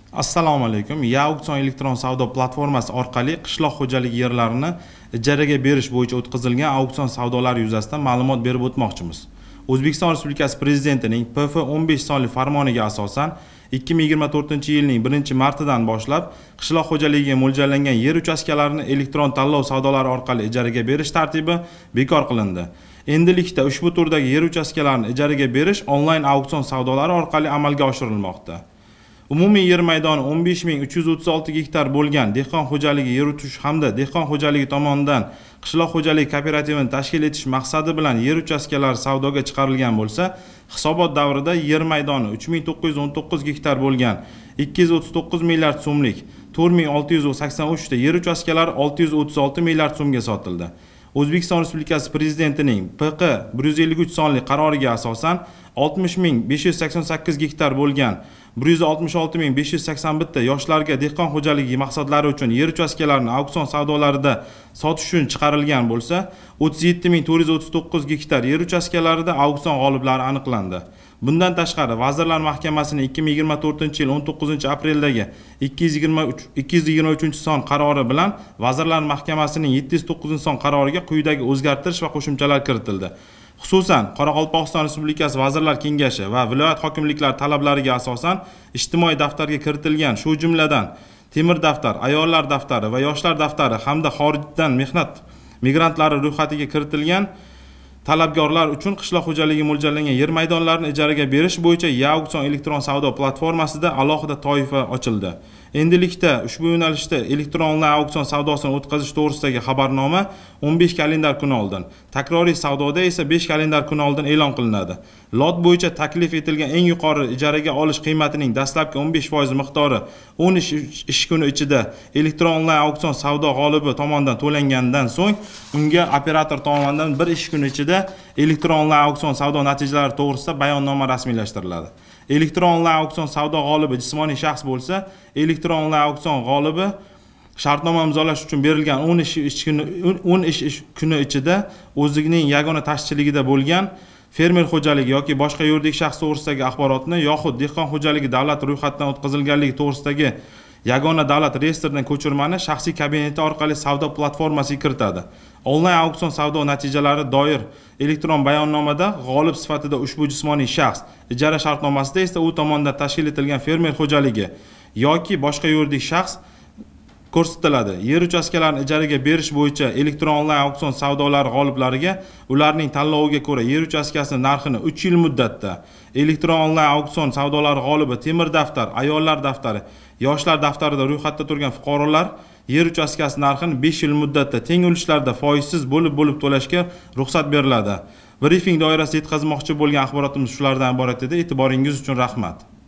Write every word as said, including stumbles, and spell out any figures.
Assalomu alaykum. Yauksion elektron savdo platformasi orqali qishloq xo'jaligi yerlarini ijaraga berish bo'yicha o'tkazilgan auksion savdolari yuzasidan ma'lumot berib o'tmoqchimiz. O'zbekiston Respublikasi Prezidentining P F o'n besh sonli farmoniga asosan ikki ming yigirma to'rtinchi yilning birinchi martidan boshlab qishloq xo'jaligiga mo'ljallangan yer uchastkalarini elektron tanlov savdolari orqali ijaraga berish tartibi bekor qilindi. Endilikda ushbu turdagi yer uchastkalarini ijaraga berish onlayn auksion savdolari orqali amalga oshirilmoqda. Umumiy yer maydoni o'n besh ming uch yuz o'ttiz olti gektar bo'lgan dehqon xo'jaligi yer yutish hamda dehqon xo'jaligi tomonidan qishloq xo'jaligi kooperativini tashkil etish maqsadi bilan yer uchastkalari savdoga chiqarilgan bo'lsa, hisobot davrida yer maydoni uch ming to'qqiz yuz o'n to'qqiz gektar bo'lgan ikki yuz o'ttiz to'qqiz milliard so'mlik to'rt ming olti yuz sakson uch ta yer uchastkalari olti yuz o'ttiz olti milliard so'mga sotildi. O'zbekiston Respublikasi Prezidentining P Q bir yuz ellik uch sonli qaroriga asosan oltmish ming besh yuz sakson sakkiz gektar bo'lgan bir yuz oltmish olti ming besh yuz sakson bir ta yoshlarga dehqon xo'jaligi maqsadlari uchun yer uchastkalarini auksion savdolarida sotish uchun chiqarilgan bo'lsa, o'ttiz yetti ming to'rt yuz o'ttiz to'qqiz gektar yer uchastkalarida auksion g'oliblari aniqlandi. Bundan tashqari, Vazirlar Mahkamasining ikki ming yigirma to'rtinchi yil o'n to'qqizinchi apreldagi ikki yuz yigirma uchinchi son qarori bilan Vazirlar Mahkamasining yetti yuz to'qqizinchi son qaroriga quyidagi o'zgartirish va qo'shimchalar kiritildi. Xususan, Qoraqalpog'iston Respublikasi Vazirlar Kengashi va viloyat hokimliklari talablariga asosan ijtimoiy daftarga kiritilgan, shu jumladan temir daftar, ayollar daftari va yoshlar daftari hamda xorijdan mehnat migrantlari ro'yxatiga kiritilgan talabgorlar uchun qishloq xo'jaligi mo'ljallangan yer maydonlarini ijaraga berish bo'yicha Yauksion elektron savdo platformasida alohida toifa ochildi. Endilikda ushbu yo'nalishda elektron onlayn auksion savdosini o'tkazish to'g'risidagi xabarnoma o'n besh kalendar kuni oldin, takroriy savdoda esa besh kalendar kuni oldin e'lon qilinadi. Lot bo'yicha taklif etilgan eng yuqori ijaraga olish qiymatining dastlabki o'n besh foiz miqdori o'n ish kuni ichida elektron onlayn auksion savdo g'olibi tomonidan to'langandan so'ng unga operator tomonidan bir ish kuni ichida elektron onlayn auksion savdo natijalari to'g'risida bayonnoma rasmiylashtiriladi. Elektron onlayn auksion savdo g'olibi jismoniy shaxs bo'lsa, elektron onlayn auksion g'olibi shartnoma imzolash uchun berilgan o'n ish kuni o'n ish kuni ichida o'zining yagona tashchiligida bo'lgan fermer xo'jaligi yoki boshqa yuridik shaxs to'g'risidagi axborotni yoxud dehqon xo'jaligi davlat ro'yxatidan o'tkazilganligi to'g'risidagi yagona davlat reyestridan ko'chirmani shaxsiy kabineti orqali savdo platformasiga kiritadi. Onlayn auksion savdo natijalari doir elektron bayonnomada g'olib sifatida ushbu jismoniy shaxs, ijara shartnomasida esa u tomonidan tashkil etilgan fermer xo'jaligi yoki boshqa yuridik shaxs ko'rsatiladi. Yer uchastkalarini ijaraga berish bo'yicha elektron onlayn auksion savdolari g'oliblariga ularning tanloviga ko'ra yer uchastkasining narxini uch yil muddatda, elektron onlayn auksion savdolari g'olibi temir daftar, ayollar daftari, yoshlar daftarida ro'yxatda turgan fuqarolar yer uchastkasi narxini besh yil muddatda teng ulushlarda foizsiz bo'lib bo'lib to'lashga ruxsat beriladi. Brifing doirasida yetkazmoqchi bo'lgan axborotimiz shulardan iborat edi. E'tiboringiz uchun rahmat.